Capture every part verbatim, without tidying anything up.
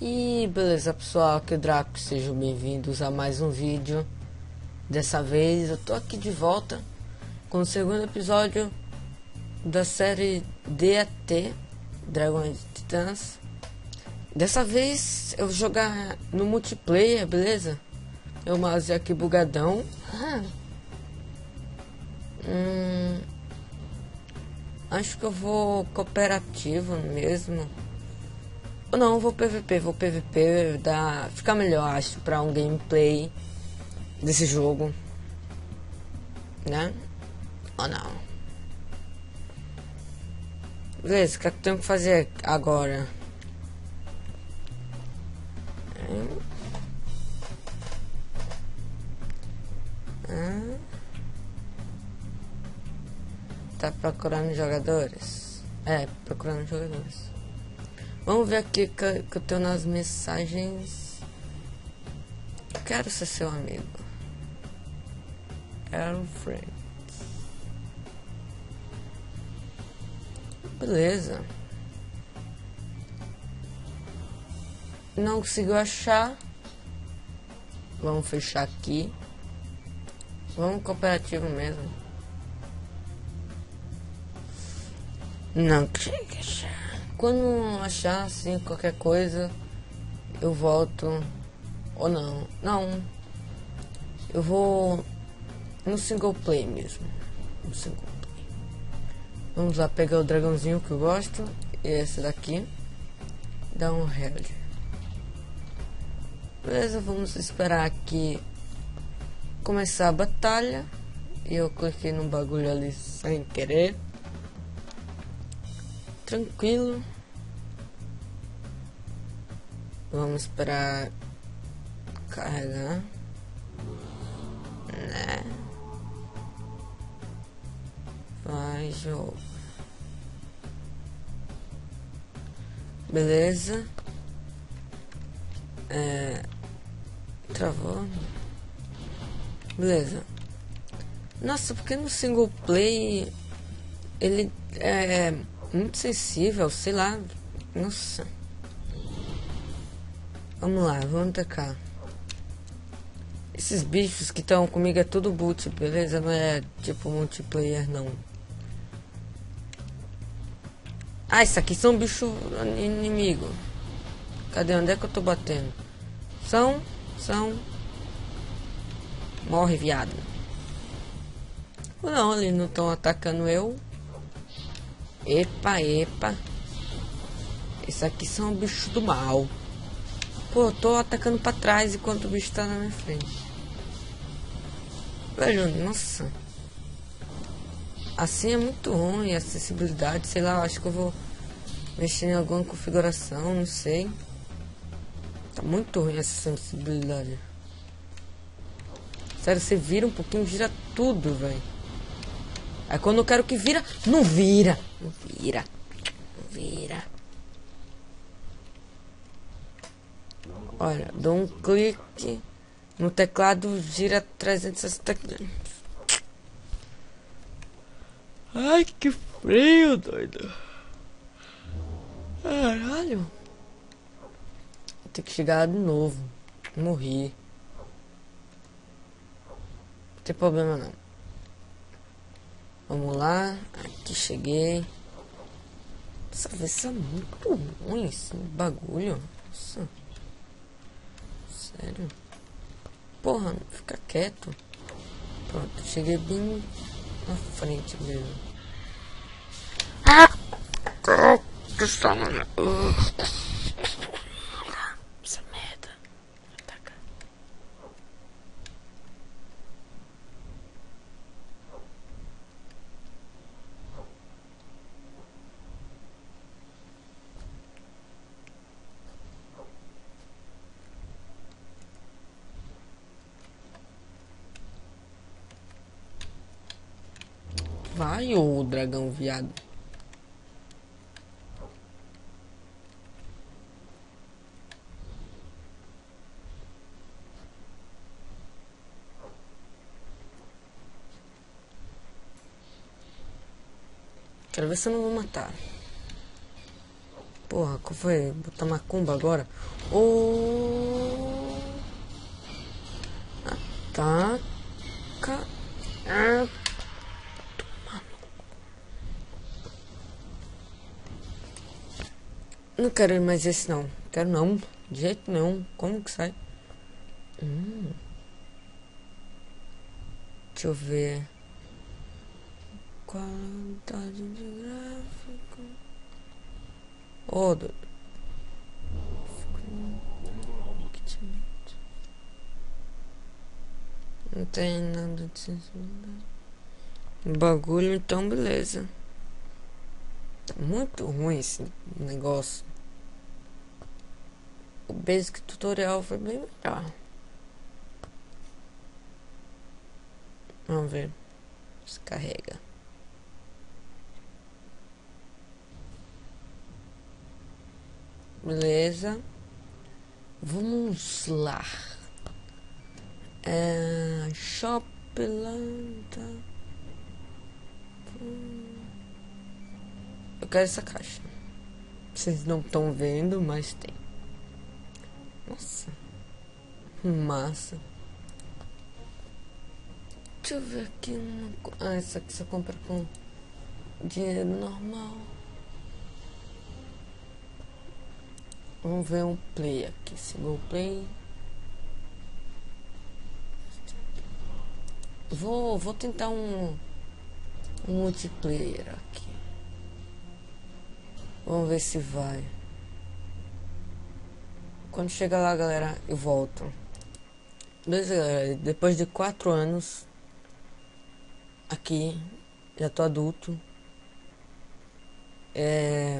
E beleza, pessoal, aqui é o Draco, sejam bem-vindos a mais um vídeo. Dessa vez eu tô aqui de volta com o segundo episódio da série D A T, Dragões e Titãs. Dessa vez eu vou jogar no multiplayer, beleza? Eu mouse aqui bugadão. hum, acho que eu vou cooperativo mesmo. Ou não, vou P V P, vou P V P, dá, fica melhor, acho, pra um gameplay desse jogo, né? Ou não? Beleza, o que eu tenho que fazer agora? Hum. Hum. Tá procurando jogadores? É, procurando jogadores. Vamos ver aqui que, que eu tenho nas mensagens. Quero ser seu amigo. Quero friends. Beleza. Não conseguiu achar. Vamos fechar aqui. Vamos cooperativo mesmo. Não consegui achar. Quando achar assim qualquer coisa, eu volto. Ou não. Não. Eu vou no single play mesmo. No single play. Vamos lá pegar o dragãozinho que eu gosto. E esse daqui. Dá um head. Beleza, vamos esperar aqui começar a batalha. E eu cliquei no bagulho ali sem querer. Tranquilo. Vamos esperar carregar, né? Vai, jogo. Beleza. É... Travou. Beleza. Nossa, porque no single play ele é muito sensível, sei lá. Nossa. Vamos lá, vamos atacar. Esses bichos que estão comigo é tudo boot, beleza? Não é tipo multiplayer, não. Ah, isso aqui são bichos inimigo. Cadê? Onde é que eu tô batendo? São, são. Morre, viado. Não, eles não estão atacando eu. Epa, epa. Esses aqui são bichos do mal. Pô, eu tô atacando pra trás enquanto o bicho tá na minha frente. Velho, nossa. Assim é muito ruim a acessibilidade. Sei lá, eu acho que eu vou mexer em alguma configuração, não sei. Tá muito ruim essa acessibilidade. Sério, você vira um pouquinho, vira tudo, velho. Aí quando eu quero que vira, não vira. Não vira. Não vira. Olha, dou um clique no teclado, gira trezentos e sessenta. Ai, que frio, doido. Caralho. Vou ter que chegar de novo. Morri. Não tem problema não. Vamos lá. Aqui cheguei. Essa vez é muito ruim esse bagulho. Nossa. Sério? Porra, fica quieto. Pronto, cheguei bem na frente mesmo. Ah! Essa merda. Ataca. Vai, ô dragão viado. Quero ver se eu não vou matar. Porra, qual foi? Botar macumba agora? Oh! Ataca. Ah, não quero mais esse não. Quero não. De jeito nenhum. Como que sai? Hum. Deixa eu ver. Qualidade de gráfico. Oh, do... Não tem nada de sensibilidade. Bagulho, então beleza. Tá muito ruim esse negócio. O Basic Tutorial foi bem melhor. Vamos ver. Descarrega. Beleza. Vamos lá. É, Shopland. Eu quero essa caixa. Vocês não estão vendo, mas tem. Nossa. Massa. Deixa eu ver aqui uma coisa. Ah, essa aqui você compra com dinheiro normal. Vamos ver um play aqui. Single play. Vou, vou tentar um, um multiplayer aqui. Vamos ver se vai. Quando chegar lá, galera, eu volto. Beleza, galera. Depois de quatro anos aqui, já tô adulto. É...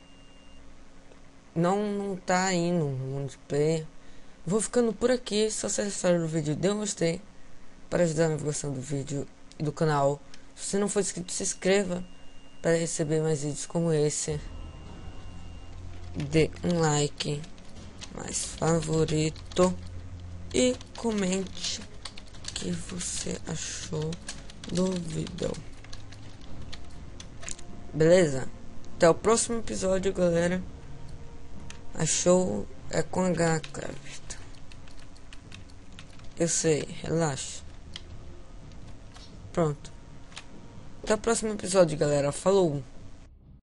Não, não tá indo no multiplayer. Vou ficando por aqui. Se você gostou do vídeo, dê um gostei para ajudar na divulgação do vídeo e do canal. Se você não for inscrito, se inscreva para receber mais vídeos como esse. Dê um like, mais favorito e comente o que você achou do vídeo. Beleza? Até o próximo episódio, galera. Achou é com H, cara. Eu sei, relaxa. Pronto. Até o próximo episódio, galera. Falou!